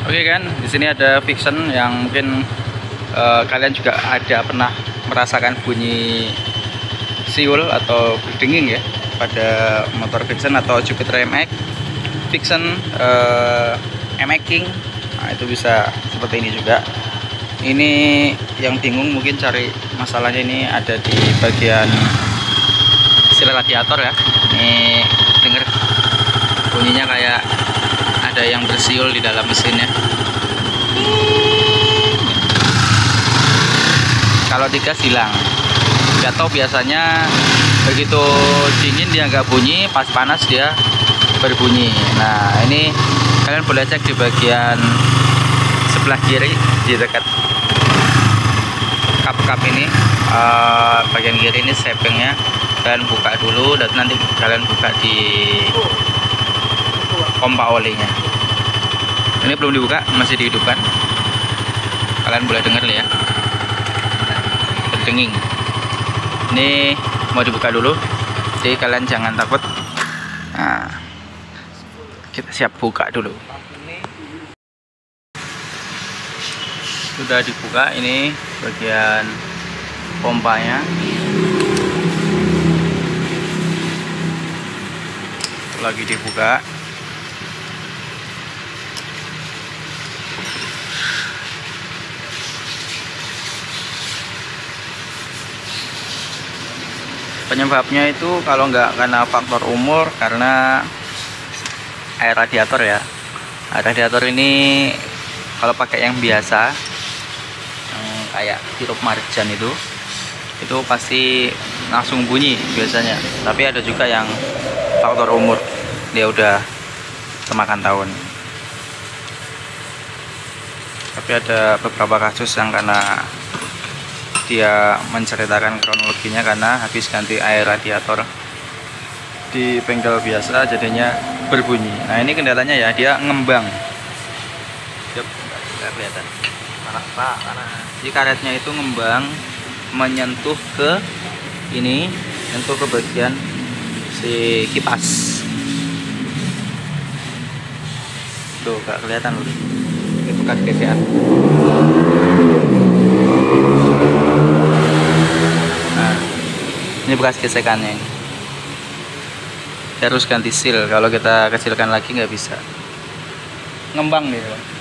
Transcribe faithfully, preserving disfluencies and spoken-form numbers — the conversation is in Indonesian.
Oke kan, di sini ada Vixen yang mungkin uh, kalian juga ada pernah merasakan bunyi siul atau berdenging ya pada motor Vixen atau Jupiter M X, Vixen, uh, M X King. Nah, itu bisa seperti ini juga. Ini yang bingung mungkin cari masalahnya ini ada di bagian sil radiator ya. Ini denger bunyinya kayak ada yang bersiul di dalam mesinnya. Kalau digas hilang. Gak tahu, biasanya begitu dingin dia nggak bunyi, pas panas dia berbunyi. Nah, ini kalian boleh cek di bagian sebelah kiri di dekat kap-kap ini, uh, bagian kiri ini sepingnya. Kalian buka dulu dan nanti kalian buka di pompa olinya. Ini belum dibuka, masih dihidupkan. Kalian boleh dengar ya, berdenging. Ini mau dibuka dulu, jadi kalian jangan takut. Nah, kita siap buka dulu. Sudah dibuka, ini bagian pompanya. Lagi dibuka. Penyebabnya itu kalau nggak karena faktor umur, karena air radiator ya. Air radiator ini kalau pakai yang biasa, yang kayak sirup marjan itu, itu pasti langsung bunyi biasanya. Tapi ada juga yang faktor umur, dia udah kemakan tahun. Tapi ada beberapa kasus yang karena dia menceritakan kronologinya karena habis ganti air radiator di bengkel biasa jadinya berbunyi. Nah, ini kendalanya ya, dia ngembang. Yep, nggak kelihatan. Panas pak, panas. Jadi karetnya itu ngembang menyentuh ke ini, menyentuh ke bagian si kipas. Tuh, nggak kelihatan loh. Ini bekas gesekan. Nah, ini bekas gesekannya. Harus ganti seal, kalau kita kecilkan lagi nggak bisa. Ngembang nih.